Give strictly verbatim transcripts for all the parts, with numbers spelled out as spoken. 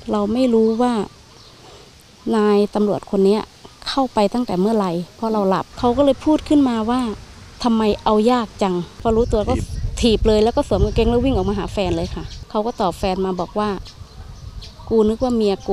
เราไม่รู้ว่านายตำรวจคนนี้เข้าไปตั้งแต่เมื่อไหร่เพราะเราหลับเขาก็เลยพูดขึ้นมาว่าทำไมเอายากจังพอรู้ตัวก็ถีบเลยแล้วก็สวมกางเกงแล้ววิ่งออกมาหาแฟนเลยค่ะเขาก็ตอบแฟนมาบอกว่ากูนึกว่าเมียกู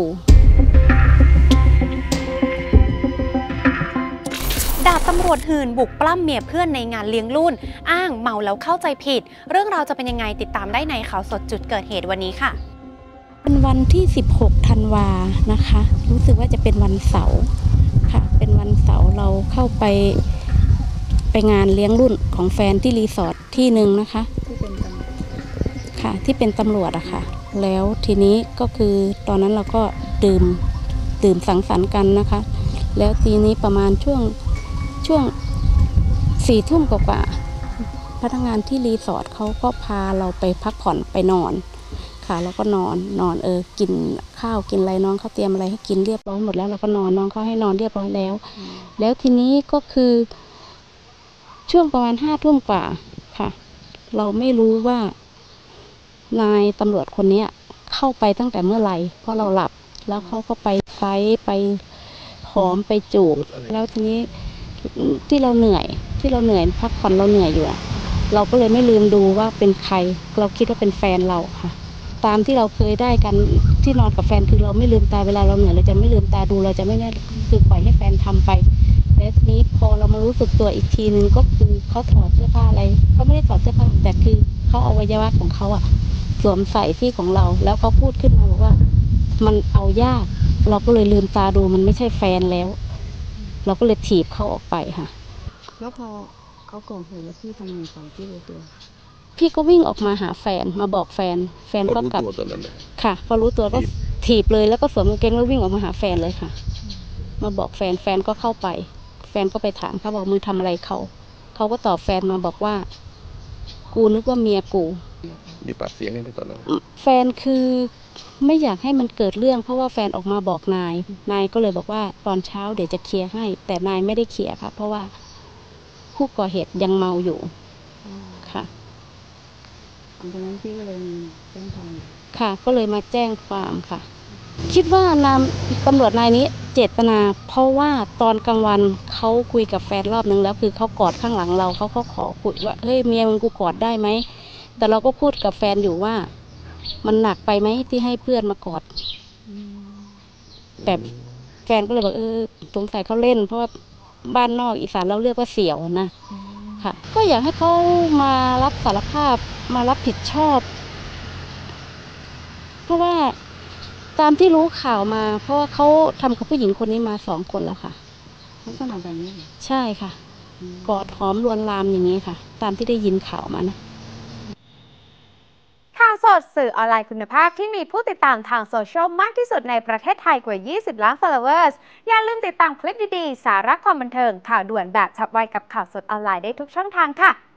ดาบตำรวจหื่นบุกปล้ำเมียเพื่อนในงานเลี้ยงรุ่นอ้างเมาแล้วเข้าใจผิดเรื่องราวจะเป็นยังไงติดตามได้ในข่าวสดจุดเกิดเหตุวันนี้ค่ะเป็นวันที่สิบหกธันวานะคะรู้สึกว่าจะเป็นวันเสาร์ค่ะเป็นวันเสาร์เราเข้าไปไปงานเลี้ยงรุ่นของแฟนที่รีสอร์ทที่หนึ่งนะคะที่เป็นตำรวจค่ะที่เป็นตำรวจอะค่ะแล้วทีนี้ก็คือตอนนั้นเราก็ดื่มดื่มสังสรรค์กันนะคะแล้วทีนี้ประมาณช่วงช่วงสี่ทุ่มกว่าพนักงานที่รีสอร์ทเขาก็พาเราไปพักผ่อนไปนอนค่ะแล้วก็นอนนอนเออกินข้าวกินอะไรน้องเขาเตรียมอะไรให้กินเรียบร้อยหมดแล้วเราก็นอนน้องเขาให้นอนเรียบร้อยแล้วแล้วทีนี้ก็คือช่วงประมาณห้าทุ่มกว่าค่ะเราไม่รู้ว่านายตำรวจคนนี้เข้าไปตั้งแต่เมื่อไหร่เพราะเราหลับแล้วเขาก็ไปไฟไปหอมไปจูบแล้วทีนี้ที่เราเหนื่อยที่เราเหนื่อยพักผ่อนเราเหนื่อยอยู่เราก็เลยไม่ลืมดูว่าเป็นใครเราคิดว่าเป็นแฟนเราค่ะตามที่เราเคยได้กันที่นอนกับแฟนคือเราไม่ลืมตาเวลาเราเหนื่อยเราจะไม่ลืมตาดูเราจะไม่ได้คือปล่อยให้แฟนทำไปแล้วทีนี้พอเรามารู้สึกตัวอีกทีนึงก็คือเขาถอดเสื้อผ้าอะไรเขาไม่ได้ถอดเสื้อผ้าแต่คือเขาเอาอวัยวะของเขาอะสวมใส่ที่ของเราแล้วเขาพูดขึ้นมาบอกว่ามันเอายากเราก็เลยลืมตาดูมันไม่ใช่แฟนแล้วเราก็เลยถีบเขาออกไปค่ะแล้วพอเขาก่อเหตุแล้วพี่ทำไงต่อพี่รู้ตัวพี่ก็วิ่งออกมาหาแฟนมาบอกแฟนแฟนก็กลับค่ะพอรู้ตัวก็ถีบเลยแล้วก็สวมกางเกงแล้ววิ่งออกมาหาแฟนเลยค่ะมาบอกแฟนแฟนก็เข้าไปแฟนก็ไปถามเขาบอกมึงทำอะไรเขาเขาก็ตอบแฟนมาบอกว่ากูนึกว่าเมียกูมีปากเสียงกันในตอนนั้นแฟนคือไม่อยากให้มันเกิดเรื่องเพราะว่าแฟนออกมาบอกนายนายก็เลยบอกว่าตอนเช้าเดี๋ยวจะเคลียร์ให้แต่นายไม่ได้เคลียร์ค่ะเพราะว่าผู้ก่อเหตุยังเมาอยู่ค่ะดังนั้นพี่ก็เลยแจ้งความค่ะก็เลยมาแจ้งความค่ะคิดว่านามตำรวจนายนี้เจตนาเพราะว่าตอนกลางวันเขาคุยกับแฟนรอบนึงแล้วคือเขากอดข้างหลังเราเขาเขาขอคุยว่าเฮ้ยเมียมึงกูกอดได้ไหมแต่เราก็พูดกับแฟนอยู่ว่ามันหนักไปไหมที่ให้เพื่อนมากอดแต่แฟนก็เลยบอกเออสงสัยเขาเล่นเพราะว่าบ้านนอกอีสานเราเรียกว่าเสี่ยวนะค่ะก็อยากให้เขามารับสารภาพมารับผิดชอบเพราะว่าตามที่รู้ข่าวมาเพราะว่าเขาทำกับผู้หญิงคนนี้มาสองคนแล้วค่ะลักษณะแบบนี้ใช่ค่ะกอดหอมลวนลามอย่างนี้ค่ะตามที่ได้ยินข่าวมานะข่าวสดสื่อออนไลน์คุณภาพที่มีผู้ติดตามทางโซเชียลมากที่สุดในประเทศไทยกว่ายี่สิบล้าน followers อย่าลืมติดตามคลิปดีๆสาระความบันเทิงข่าวด่วนแบบฉับไวกับข่าวสดออนไลน์ได้ทุกช่องทางค่ะ